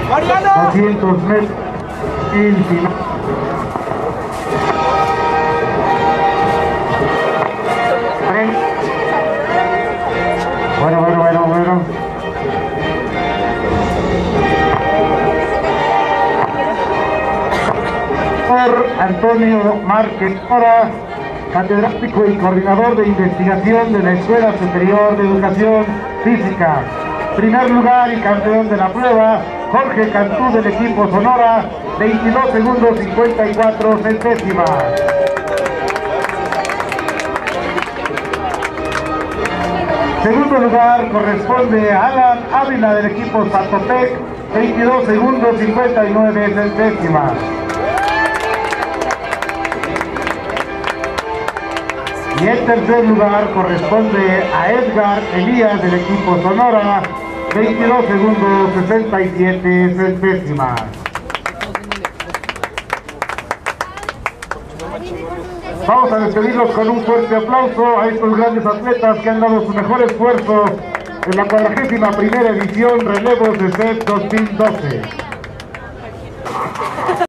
200 metros en final. Bueno. Por Antonio Márquez Mora, catedrático y coordinador de investigación de la Escuela Superior de Educación Física. Primer lugar y campeón de la prueba, Jorge Cantú del equipo Sonora, 22 segundos 54 centésimas. Segundo lugar corresponde a Alan Ávila del equipo Zatotec, 22 segundos 59 centésimas. Y el tercer lugar corresponde a Edgar Elías del equipo Sonora, 22 segundos 67 centésimas. Vamos a despedirlos con un fuerte aplauso a estos grandes atletas que han dado su mejor esfuerzo en la 41ª edición Relevos de CEP 2012.